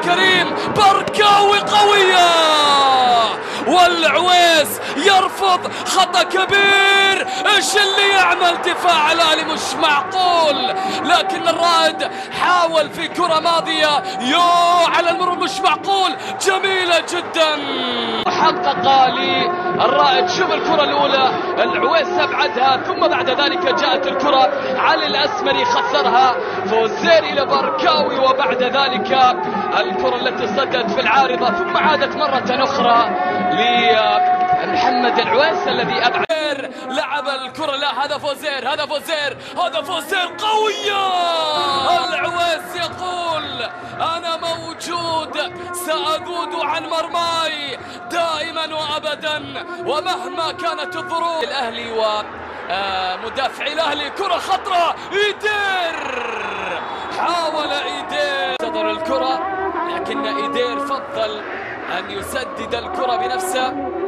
كريم بركاوي قوية، والعويس يرفض خطأ كبير. ايش اللي يعمل دفاع الاهلي؟ مش معقول. لكن الرائد حاول في كرة ماضية على المرور، مش معقول، جميلة جدا. حقق للرائد. شوف الكرة الأولى العويس أبعدها، ثم بعد ذلك جاءت الكرة علي الأسمري خسرها فوزير إلى بركاوي، وبعد ذلك الكرة التي صدت في العارضة ثم عادت مرة أخرى لمحمد العويس الذي أبعد. لعب الكرة، لا هذا فوزير، هذا فوزير، هذا فوزير قوية. العويس يقول أنا موجود، سأقود عن مرماي دائما وأبدا ومهما كانت الظروف. الأهلي ومدافعي الأهلي، كرة خطرة، إيدير حاول إيدير تضر الكرة، لكن إيدير فضل أن يسدد الكرة بنفسه.